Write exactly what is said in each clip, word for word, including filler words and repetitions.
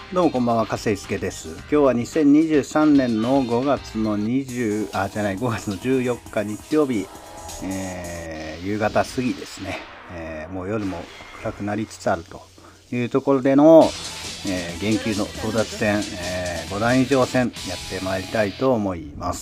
どうもこんばんは、加瀬介です。今日はにせんにじゅうさんねんのごがつのにじゅう、あ、じゃない、ごがつのじゅうよっか日曜日、えー、夕方過ぎですね、えー、もう夜も暗くなりつつあるというところでの、えー、現球の争奪戦、えー、ごだん以上戦やってまいりたいと思います。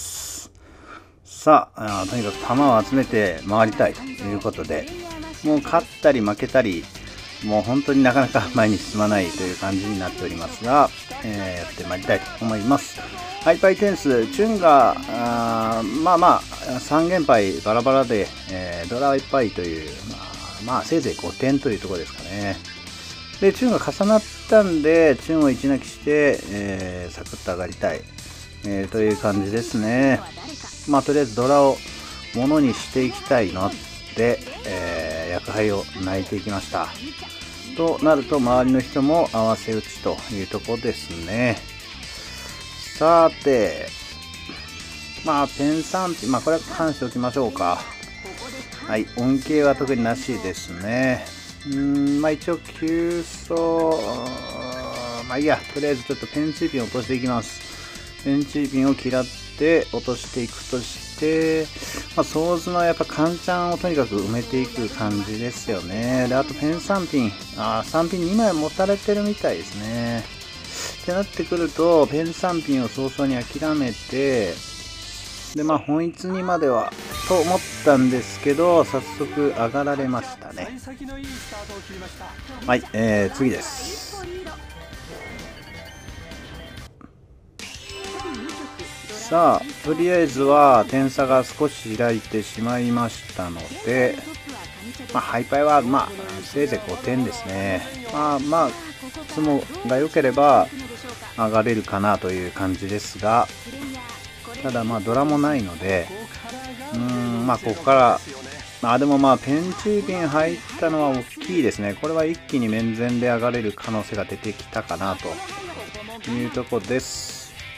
さあ、あとにかく球を集めて回りたいということで、もう勝ったり負けたり、もう本当になかなか前に進まないという感じになっておりますが、えー、やってまいりたいと思います。ハイパイ点数、チュンがあまあまあさん連敗バラバラで、えー、ドラいっぱいという、まあ、まあせいぜいごてんというところですかね。で、チュンが重なったんで、チュンをいち泣きして、えー、サクッと上がりたい、えー、という感じですね。まあとりあえずドラをものにしていきたいので、えー、薬杯を泣いていきました。となると周りの人も合わせ打ちというところですね。さて、まあペンさん、まあこれは関しておきましょうか。はい、恩恵は特になしですね。うーん、まあ一応急走、まあいいや、とりあえずちょっとペンチーピンを落としていきます。ペンチーピンを嫌って落としていくとして、まあ、ソーズのやっぱカンチャンをとにかく埋めていく感じですよね。で、あとペンさんピン、あさんピンにまい持たれてるみたいですね。ってなってくると、ペンさんピンを早々に諦めて、で、まあ本一にまではと思ったんですけど、早速上がられましたね。はい、えー、次です。さあ、とりあえずは点差が少し開いてしまいましたので、まあ、ハイパイは、まあ、せいぜいごてんですね。まあ、まあ、ツモが良ければ上がれるかなという感じですが、ただ、まあ、ドラもないので、うーん、まあ、ここから、まあ、でもまあ、ペンチーピン入ったのは大きいですね。これは一気に面前で上がれる可能性が出てきたかなというところです。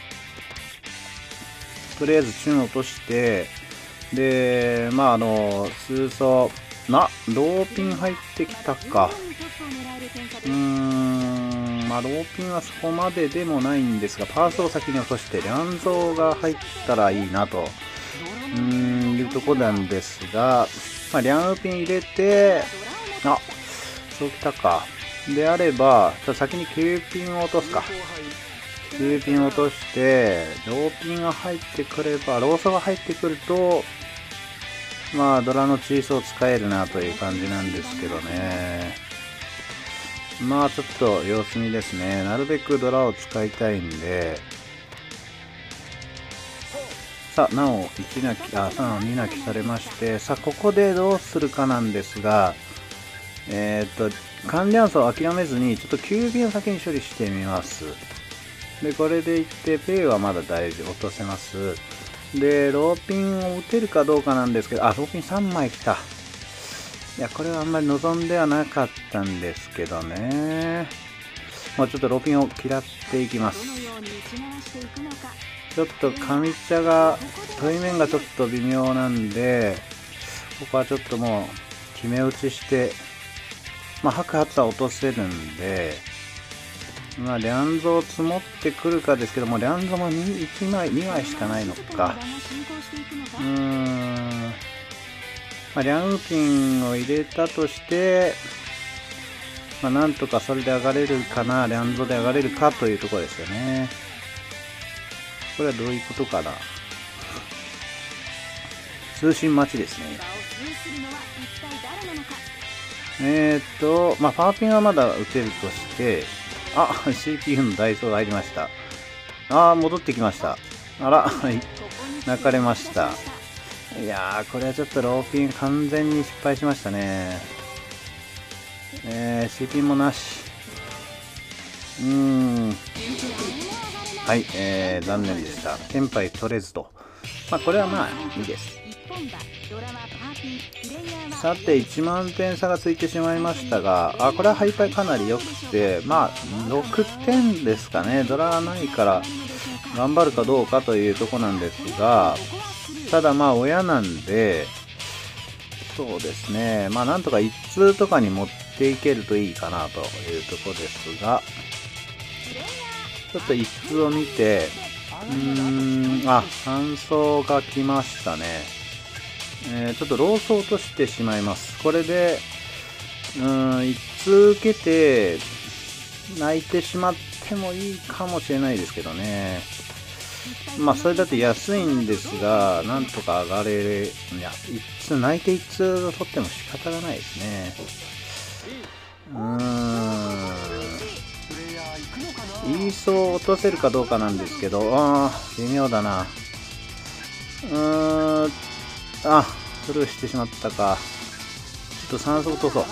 とりあえずチュン落として、で、まああの、数層、な、ローピン入ってきたか。うーん、まあローピンはそこまででもないんですが、パースを先に落として、リャンゾーが入ったらいいなと、うーん、いうとこなんですが、まあ、リャンウピン入れて、あ、そうきたか。であれば、先にきゅうピンを落とすか。きゅうピン落として、ローピンが入ってくれば、ローソが入ってくると、まあ、ドラのチーソー使えるなという感じなんですけどね。まあ、ちょっと様子見ですね。なるべくドラを使いたいんで、さあ、なお、いち泣き、あ、さん、に泣きされまして、さあ、ここでどうするかなんですが、えー、っと、関連層を諦めずに、ちょっときゅうピンを先に処理してみます。で、これでいって、ペイはまだ大丈夫、落とせます。で、ローピンを打てるかどうかなんですけど、あ、ローピンさんまい来た。いや、これはあんまり望んではなかったんですけどね。もうちょっとローピンを嫌っていきます。ちょっと上茶が、対面がちょっと微妙なんで、ここはちょっともう、決め打ちして、まあ、白髪は落とせるんで、まあ、リャンゾー積もってくるかですけども、リャンゾーもいちまい、にまいしかないのか。うーん。まあ、リャンウピンを入れたとして、まあ、なんとかそれで上がれるかな、リャンゾーで上がれるかというところですよね。これはどういうことかな。通信待ちですね。えーっと、まあ、パワーピンはまだ打てるとして、あ、シーピーユー のダイソーが入りました。あー、戻ってきました。あら、泣かれました。いやー、これはちょっとローピン完全に失敗しましたね。えー、シーピンもなし。うーん。はい、えー、残念でした。テンパイ取れずと。まあ、これはまあ、いいです。さて、いちまんてん差がついてしまいましたが、あ、これはハイパイかなり良くて、まあ、ろくてんですかね。ドラはないから、頑張るかどうかというとこなんですが、ただまあ、親なんで、そうですね。まあ、なんとか一通とかに持っていけるといいかなというとこですが、 ちょっと一通を見て、うーん、あ、三走が来ましたね。えー、ちょっとロースを落としてしまいます。これで、うーん、一通受けて、泣いてしまってもいいかもしれないですけどね。まあ、それだと安いんですが、なんとか上がれ、いや、一通、泣いて一通取っても仕方がないですね。うーん。イーソーを落とせるかどうかなんですけど、あー、微妙だな。うーん、あ、スルーしてしまったか。ちょっと酸素落とそう。う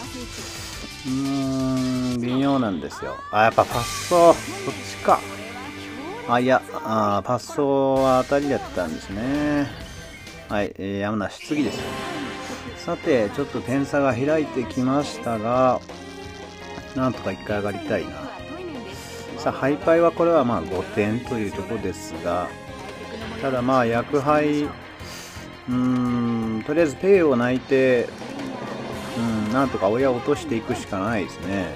ーん、微妙なんですよ。あ、やっぱパッソー、そっちか。あ、いや、あパッソーは当たりだったんですね。はい、えー、山梨、次です。さて、ちょっと点差が開いてきましたが、なんとか一回上がりたいな。さあ、ハイパイはこれはまあごてんというところですが、ただまあ、薬杯、うーん、とりあえずペイを泣いて、うん、なんとか親を落としていくしかないですね。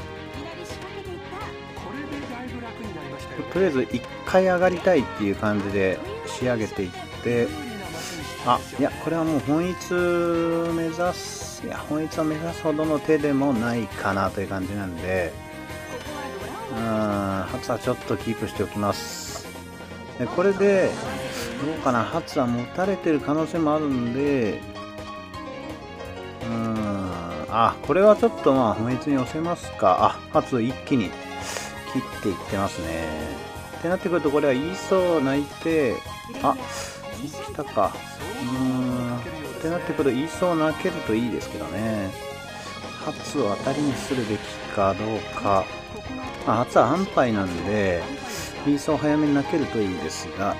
とりあえずいっかい上がりたいっていう感じで仕上げていって、あ、いや、これはもう本一目指す、いや、本一を目指すほどの手でもないかなという感じなんで、うん、初はちょっとキープしておきます。でこれで、どうかな、初は持たれてる可能性もあるんで、うーん、あ、これはちょっとまあ、本一に寄せますか。あ、初一気に切っていってますね。ってなってくると、これは言いそう泣いて、あ、来たか。うーん、ってなってくると、言いそう泣けるといいですけどね。初を当たりにするべきかどうか。まあ、初は安牌なんで、言いそう早めに泣けるといいですが、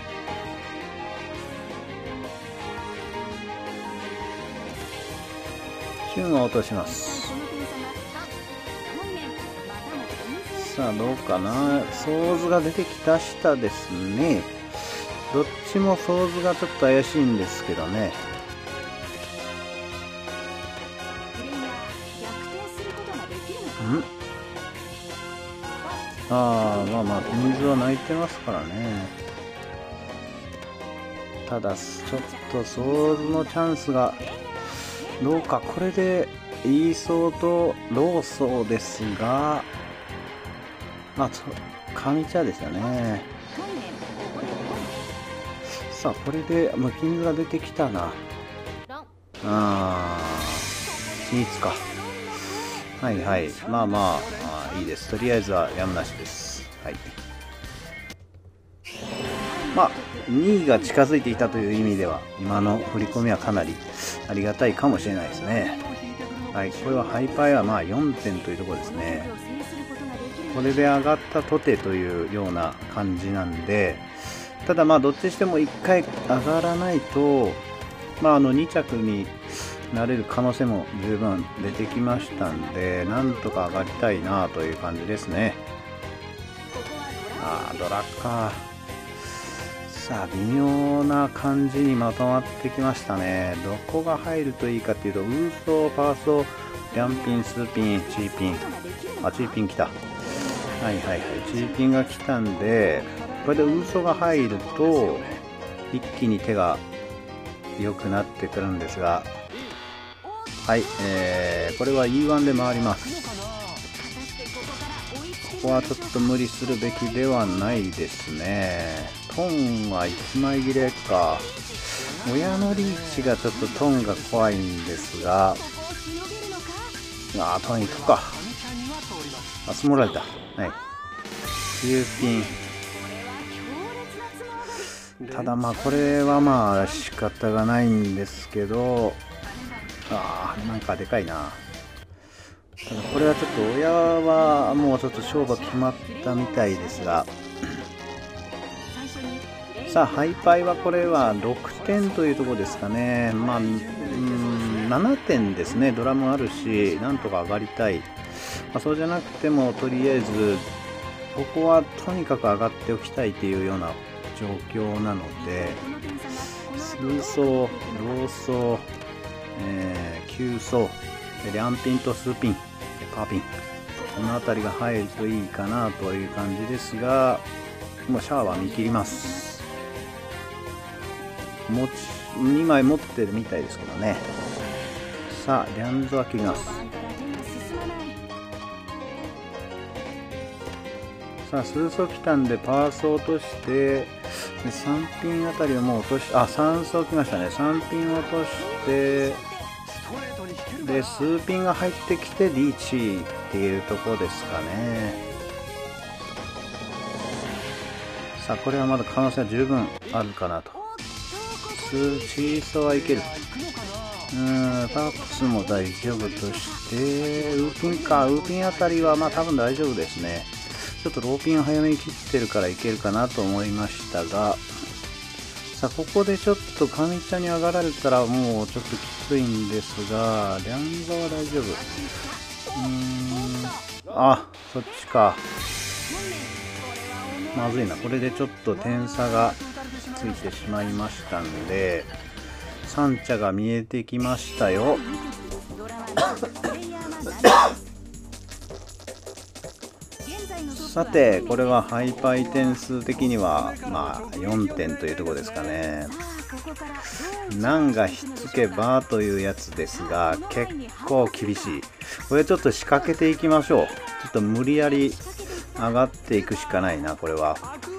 旬を落とします。さあどうかな、ソーズが出てきたしたですね。どっちもソーズがちょっと怪しいんですけどね。んああ、まあまあ水は泣いてますからね。ただちょっとソーズのチャンスがどうか。これでイーソーとローソーですが、まあ上茶ですよね。さあこれで無金が出てきたな。ああ、均一か。はいはい、まあまあ、あいいです。とりあえずはやむなしです。はい。まあにいが近づいていたという意味では、今の振り込みはかなりありがたいかもしれないですね。はい、これはハイパイはまあよんてんというところですね。これで上がったとてというような感じなんで、ただまあどっちにしてもいっかい上がらないと、まああのに着になれる可能性も十分出てきましたんで、なんとか上がりたいなという感じですね。あー、ドラッカー。さあ微妙な感じにまとまってきましたね。どこが入るといいかっていうと、ウーソー、パーソー、ヤンピン、スーピン、チーピン。あ、チーピン来た。はいはいはい、チーピンが来たんで、これでウーソーが入ると一気に手が良くなってくるんですが、はい、えー、これは イーワン で回ります。ここはちょっと無理するべきではないですね。トンはいちまい切れか。親のリーチがちょっとトンが怖いんですが、あー、トンいくか。あ、積もられた。はい。きゅうピン。ただまあこれはまあ仕方がないんですけど、ああ、なんかでかいな。ただこれはちょっと親はもうちょっと勝負決まったみたいですが、さあハイパイはこれはろくてんというところですかね。まあうーんななてんですね。ドラムあるし、なんとか上がりたい。まあ、そうじゃなくてもとりあえずここはとにかく上がっておきたいというような状況なので、数層、ロー層、えー、きゅう層、リャンピンと数ピン、パーピン。 この辺りが入るといいかなという感じですが、もうシャアは見切ります。持ちにまい持ってるみたいですけどね。さあリャンズは切ります。さあ数層来たんでパーソ落として、でさんピンあたりをもう落とし、あさん層来ましたね。さんピン落として、で数ピンが入ってきてリーチっていうところですかね。さあこれはまだ可能性は十分あるかなと。数チーソーはいける。うーんパープスも大丈夫として、ウーピンか、ウーピンあたりはまあ多分大丈夫ですね。ちょっとローピンを早めに切ってるからいけるかなと思いましたが、さあここでちょっと上茶に上がられたらもうちょっときついんですが、リャンザは大丈夫。うーん、あ、そっちか。まずいな。これでちょっと点差がついてしまいましたんで、三茶が見えてきましたよ。さてこれはハイパイ点数的にはまあよんてんというところですかね。難がひっつけばというやつですが、結構厳しい。これちょっと仕掛けていきましょう。ちょっと無理やり上がっていくしかないなこれは。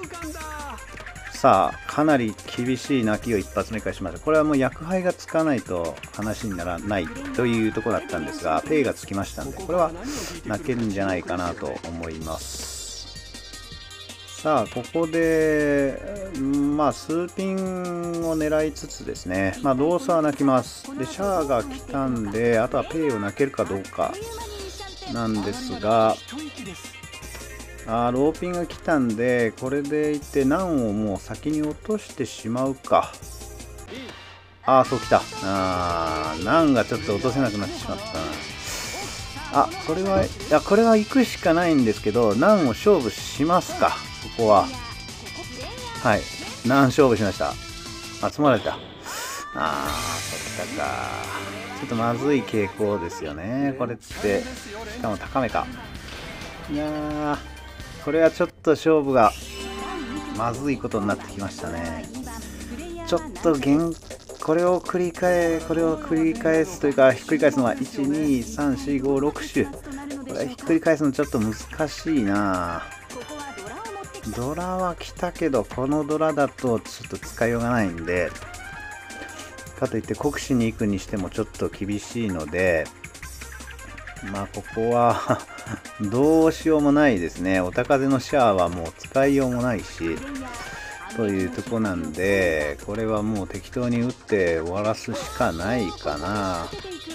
さあかなり厳しい泣きを一発目からしました。これはもう薬杯がつかないと話にならないというところだったんですが、ペイがつきましたんで、これは泣けるんじゃないかなと思います。さあここでまあ数ピンを狙いつつですね、まあ動作は泣きます。でシャアが来たんで、あとはペイを泣けるかどうかなんですが、あーローピンが来たんで、これでいって難をもう先に落としてしまうか。ああそう来た。あー難がちょっと落とせなくなってしまったな。あこれはいやこれは行くしかないんですけど、難を勝負しますか。ここははい難勝負しました。あ積まれた。ああそっかか。ちょっとまずい傾向ですよねこれって。しかも高めか。いやーこれはちょっと勝負がまずいことになってきましたね。ちょっと現これを繰り返これを繰り返すというか、ひっくり返すのはいちにさんしごろく種、これひっくり返すのちょっと難しいな。ドラは来たけど、このドラだとちょっと使いようがないんで、かといって国士に行くにしてもちょっと厳しいので、まあここはどうしようもないですね。おたかぜのシャアはもう使いようもないしというとこなんで、これはもう適当に打って終わらすしかないかな。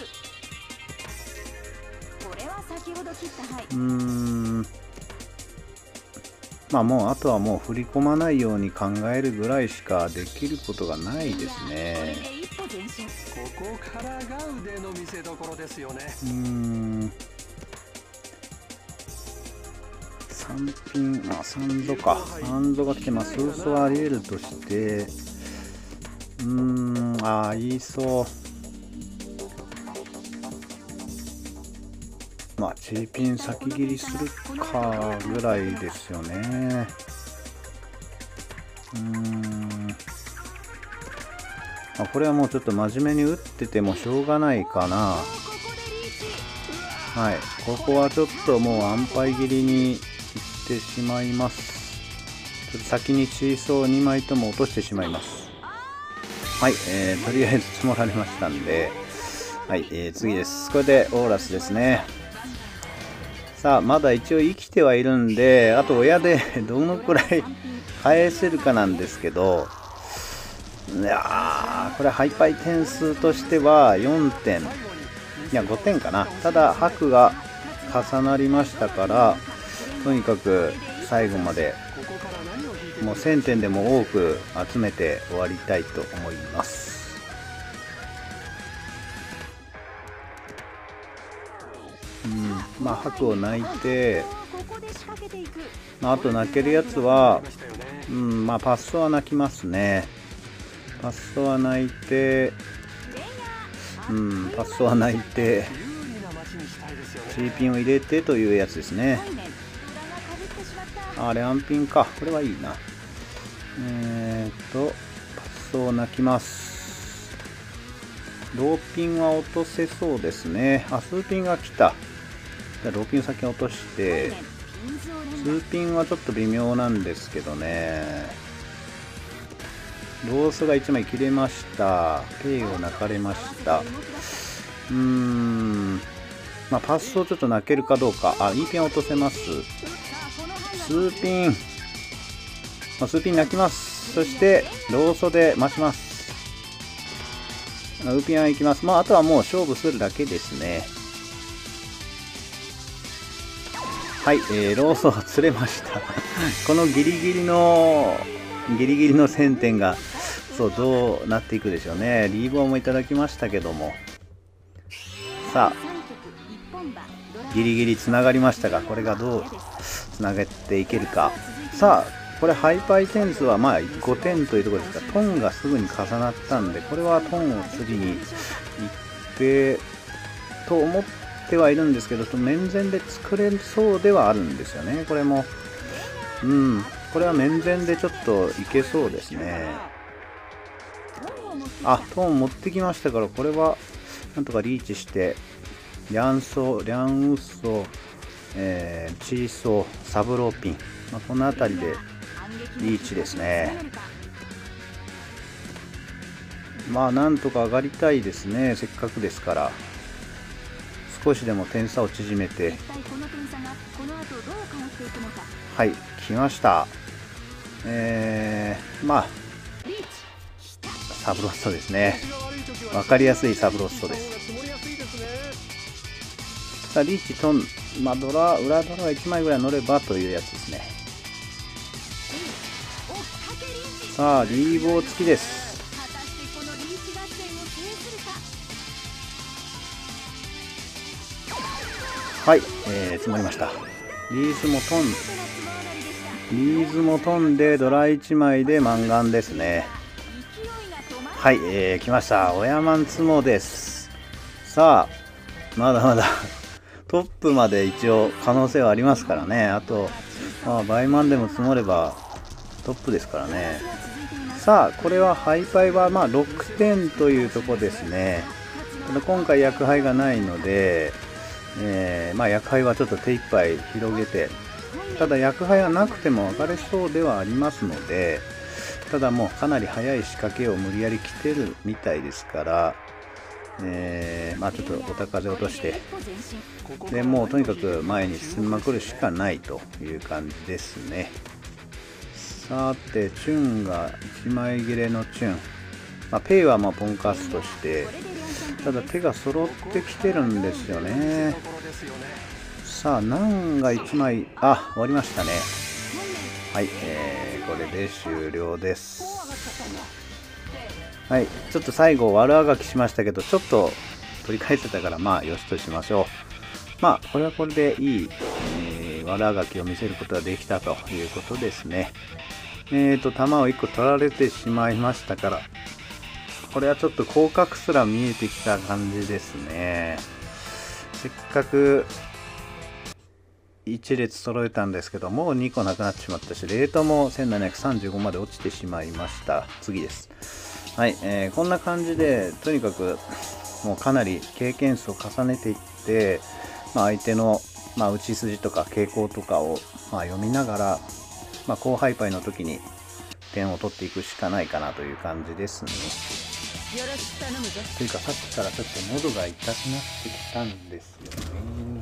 うーんまあもうあとはもう振り込まないように考えるぐらいしかできることがないですね。 ここからが腕の見せ所ですよね。 うーんさんピン、まあさんどか。さんどが来てます。数層あり得るとして、うーん、ああ、言いそう。まあ、チーピン先切りするかぐらいですよね。うーん。まあ、これはもうちょっと真面目に打っててもしょうがないかな。はい。ここはちょっともう安牌切りに行ってしまいます。ちょっと先にチーソーにまいとも落としてしまいます。はい。えー、とりあえず積もられましたんで、はい。えー、次です。これでオーラスですね。さあ、まだ一応生きてはいるんで、あと親でどのくらい返せるかなんですけど、いやー、これハイパイ点数としてはよんてん、いやごてんかな。ただ白が重なりましたから、とにかく最後までもうせんてんでも多く集めて終わりたいと思います。うん、まあ白を泣いて、まあ、あと泣けるやつは、うん、まあパッソは泣きますね。パッソは泣いて、うん、パッソは泣いて、 ー ピンを入れてというやつですね。あれアンピンか、これはいいな。えーとパスを泣きます。ローピンは落とせそうですね。あ、スーピンが来た。じゃあローピン先に落として、スーピンはちょっと微妙なんですけどね。ロースがいちまい切れました。ペイを泣かれました。うーん、まあ、パスをちょっと泣けるかどうか。あ、いいピン落とせます。スーピン、まあ、スーピン泣きます。そしてローソで待ちます。ウーピンはいきます。まあ、あとはもう勝負するだけですね。はい、えー、ローソー釣れましたこのギリギリのギリギリのせんてんがそうどうなっていくでしょうね。リーボーもいただきましたけども、さあギリギリつながりましたが、これがどうつなげていけるか。さあこれハイパイ点数はまあごてんというところですが、トンがすぐに重なったんで、これはトンを次に行ってと思ってはいるんですけど、面前で作れそうではあるんですよね。これもうんこれは面前でちょっといけそうですね。あ、トーン持ってきましたから、これはなんとかリーチして、リャンソー、リャンウッソー、えー、チーソー、サブローピン、まあ、この辺りでリーチですね。まあなんとか上がりたいですね。せっかくですから少しでも点差を縮めて。はい、来ました。えー、まあサブロッソですね。わかりやすいサブロッソです。さあリーチトン、まあ、ドラ裏ドラがいちまいぐらい乗ればというやつですね。さあリーボー付きです。はい、えー、積もりました。リーズもトン、リーズも飛んでドラいちまいでマンガンですね。はい、えー、来ました。オヤマンツモです。さあまだまだトップまで一応可能性はありますからね。あと、まあ、倍満でも積もればトップですからね。さあこれはハイパイはまあろくてんというところですね。ただ今回薬杯がないので、えー、まあ薬杯はちょっと手一杯広げて、ただ薬杯はなくても上がれそうではありますので、ただもうかなり早い仕掛けを無理やり来てるみたいですから、えー、まあちょっとお高風落として、でもうとにかく前に進みまくるしかないという感じですね。さてチュンがいちまい切れのチュン、まあ、ペイはまあポンカスとして、ただ手が揃ってきてるんですよね。さあナンがいちまい、あ、終わりましたね。はい、えー、これで終了です。はい、ちょっと最後悪あがきしましたけど、ちょっと取り返せたからまあよしとしましょう。まあこれはこれでいい、えー、悪あがきを見せることができたということですね。えーと弾をいっこ取られてしまいましたから、これはちょっと広角すら見えてきた感じですね。せっかくいち列揃えたんですけど、もうにこなくなってしまったし、レートもせんななひゃくさんじゅうごまで落ちてしまいました。次です。はい、えー、こんな感じでとにかくもうかなり経験数を重ねていって、まあ、相手の、まあ、打ち筋とか傾向とかを、まあ、読みながら、まあ、高ハイパイの時に点を取っていくしかないかなという感じですね。というかさっきからちょっと喉が痛くなってきたんですよね。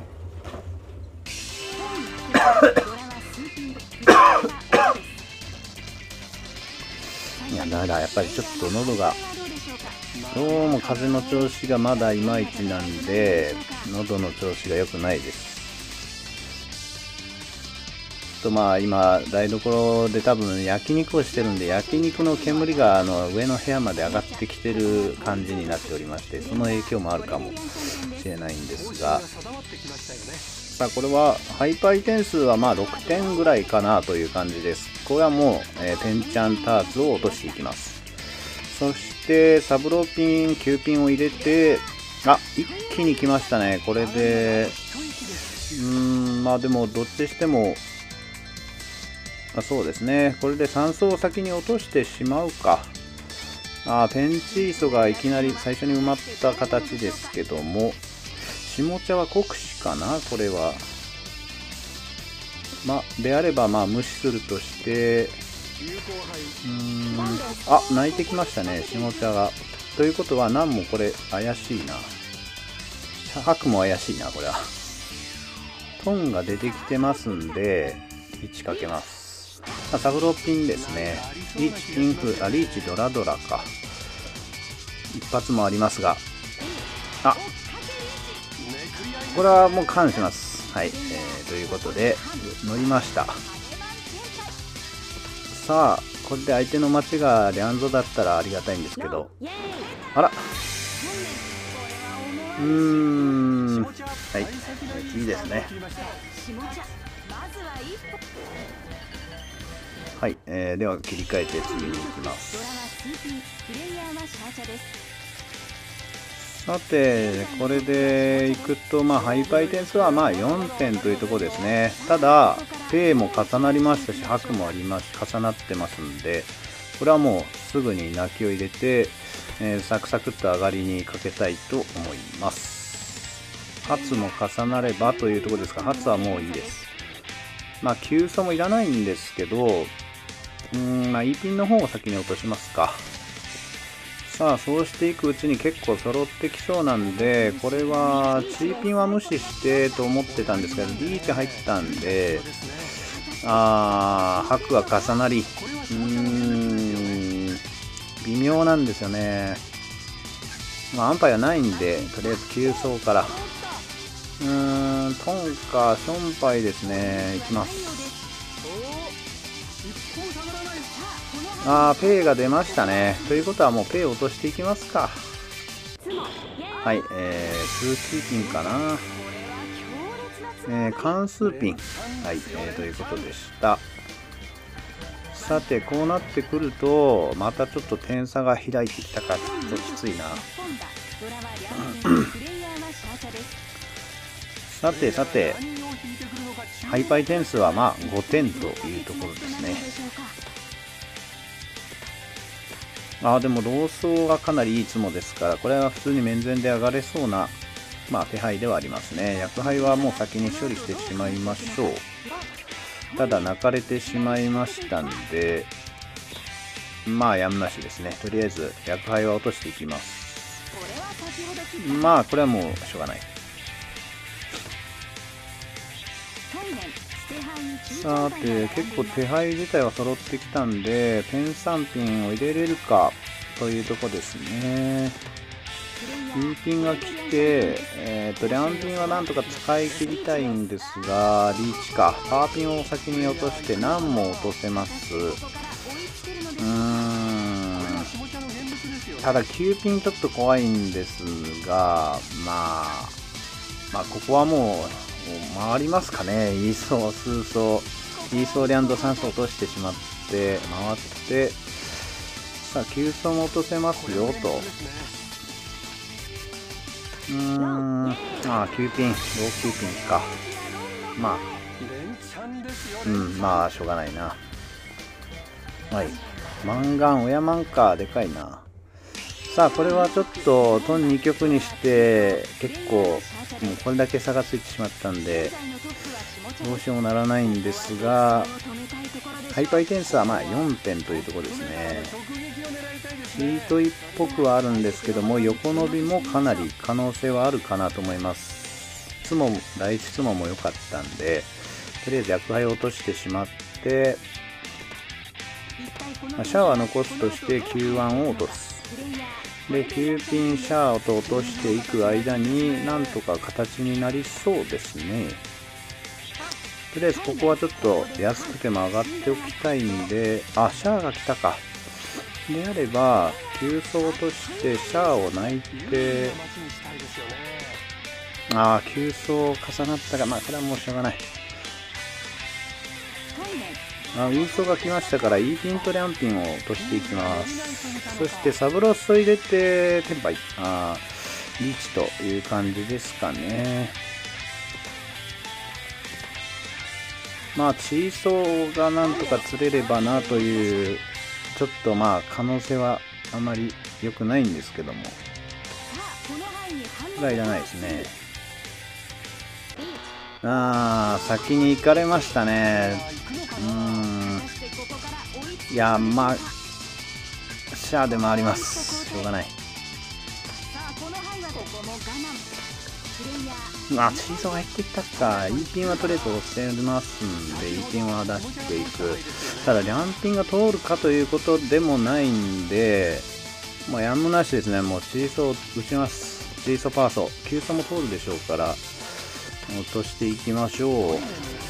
いやだからやっぱりちょっと喉がどうも風の調子がまだいまいちなんで、喉の調子が良くないです。とまあ今台所で多分焼肉をしてるんで、焼肉の煙があの上の部屋まで上がってきてる感じになっておりまして、その影響もあるかもしれないんですが、さあこれはハイパイ点数はまあろくてんぐらいかなという感じです。これはもう、えー、テンチャンターツを落としていきます。そしてサブローピンきゅうピンを入れて、 あ、一気に来ましたね。これで、うーん、まあでも、どっちしても、あ、そうですね。これでさん層を先に落としてしまうか。あ、ペンチーソがいきなり最初に埋まった形ですけども、下茶は国士かな、これは。まあ、であれば、まあ、無視するとして、うーん、あ、泣いてきましたね、下茶が。ということは、何もこれ、怪しいな。白も怪しいな、これは。トンが出てきてますんで、いちかけます。あ、サブローピンですね。リーチ、インフ、あ、リーチ、ドラドラか。一発もありますが。あ、これはもう感します。はい。えー、ということで、乗りました。さあ、これで相手の町がリャンゾだったらありがたいんですけど。あら。うーん。はい。次ですね。はい、えー、では切り替えて次に行きます。さて、これでいくと、まあ、ハイパイ点数はまあよんてんというところですね。ただ、ペイも重なりましたし、白もありますし、重なってますんで、これはもうすぐに泣きを入れて、えー、サクサクっと上がりにかけたいと思います。発も重なればというところですが、発はもういいです。まあ、急走もいらないんですけど、うーん、まあ、E ピンの方を先に落としますか。さあ、そうしていくうちに結構揃ってきそうなんで、これは、チーピンは無視してと思ってたんですけど、リーチ入ったんで、あー、白が重なり、うーん、微妙なんですよね。まあ、アンパイはないんで、とりあえず急走から。うーん、トンか、ションパイですね。いきます。あー、ペイが出ましたね。ということはもうペイを落としていきますか。はい、えー、数キーピンかな。えー、関数ピン。はい、えー、ということでした。さて、こうなってくると、またちょっと点差が開いてきたか、ちょっときついな。さてさて、ハイパイ点数はまあごてんというところですね。ああ、でもローソーがかなりいいツモですから、これは普通に面前で上がれそうな、まあ、手配ではありますね。薬杯はもう先に処理してしまいましょう。ただ泣かれてしまいましたんで、まあやむなしですね。とりあえず薬杯は落としていきます。まあこれはもうしょうがない。さて、結構手配自体は揃ってきたんで、ペンさんピンを入れれるかというとこですね。E ピンが来て、えーと、リャンピンはなんとか使い切りたいんですが、リーチか。パワーピンを先に落として、何も落とせます。うーん。ただ、きゅうピンちょっと怖いんですが、まあ、まあ、ここはもう、回りますかね。イーソー、スーソー、イーソーリャンドさん層落としてしまって、回って、さあ、きゅう層も落とせますよ、と。うーん、ああ、きゅうピン、ローきゅうピンか。まあ、うん、まあ、しょうがないな。はい。マンガン、親マンか、でかいな。さあ、これはちょっと、トンに局にして、結構、もうこれだけ差がついてしまったんで、どうしようもならないんですが、ハイパイ点数はまあよんてんというところですね。チートイっぽくはあるんですけども、横伸びもかなり可能性はあるかなと思います。ツモも、第一ツモも良かったんで、とりあえず薬杯を落としてしまって、まあ、シャアは残すとして キューワン を落とす。で、きゅうピンシャアと落としていく間になんとか形になりそうですね。とりあえずここはちょっと安くても上がっておきたいんで、あ、シャアが来たか。であれば、急走としてシャアを泣いて、ああ、急走重なったが、まあこれはもうしょうがない。あ、ウィンソーが来ましたから、E ピンとリャンピンを落としていきます。そしてサブロスを入れて、テンパイ。あリーチという感じですかね。まあチーソーがなんとか釣れればなという、ちょっとまあ可能性はあまり良くないんですけども、これはいらないですね。あー、先に行かれましたね。うーん、いや、まあシャアで回ります。しょうがない。あ、チーソーが入ってきたか。 E ピンはとりあえず押せますんで E ピンは出していく。ただリャンピンが通るかということでもないんで、もうやむなしですね。もうチーソー打ちます。チーソーパーソー急走も通るでしょうから落としていきましょう。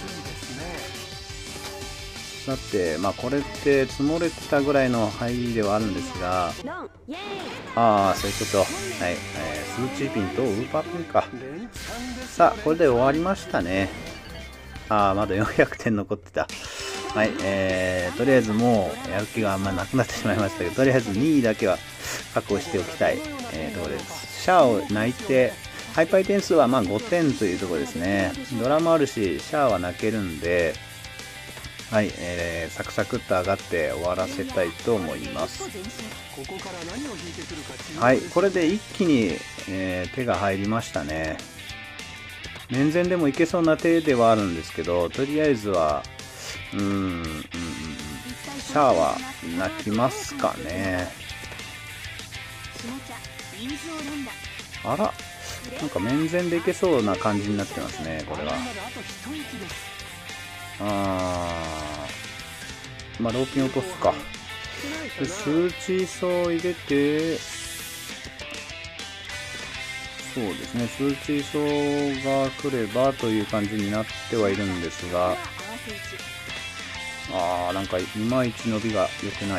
さて、まあこれって積もれてたぐらいの入りではあるんですが、ああ、そういうこと。はい、えー、スーチーピンとウーパーピンか。さあ、これで終わりましたね。ああ、まだよんひゃくてん残ってた。はい、えー、とりあえずもうやる気があんまなくなってしまいましたけど、とりあえずにいだけは確保しておきたい、えー、ところです。シャアを泣いて、ハイパイ点数はまあごてんというところですね。ドラもあるし、シャアは泣けるんで、はい、えー、サクサクっと上がって終わらせたいと思います。はい、これで一気に、えー、手が入りましたね。面前でもいけそうな手ではあるんですけど、とりあえずは、うーん、うん、うん、シャアは泣きますかね。あら、なんか面前でいけそうな感じになってますね、これは。あー、まあ、ローピン落とすか。で、スーチーソー入れて、そうですね、スーチーソーが来ればという感じになってはいるんですが、あー、なんかいまいち伸びが良くない。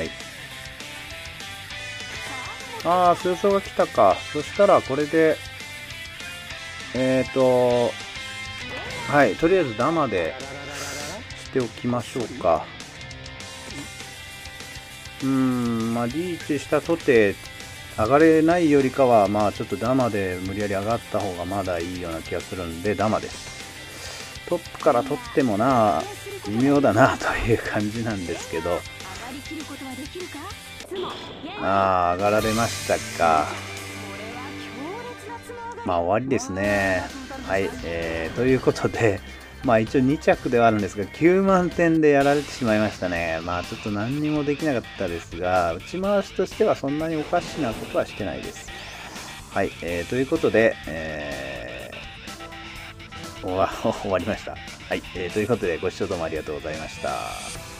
あー、スーソーが来たか。そしたらこれで、えーと、はい、とりあえずダマでしておきましょうか。うーん、まあリーチしたとて上がれないよりかは、まあちょっとダマで無理やり上がった方がまだいいような気がするんで、ダマです。トップから取ってもな、微妙だなという感じなんですけど、ああ、上がられましたか。まあ終わりですね。はい、えー、ということで、まあ一応に着ではあるんですが、きゅうまんてんでやられてしまいましたね。まあちょっと何にもできなかったですが、打ち回しとしてはそんなにおかしなことはしてないです。はい、えー、ということで、えー、終わ終わりました。はい、えー、ということでご視聴どうもありがとうございました。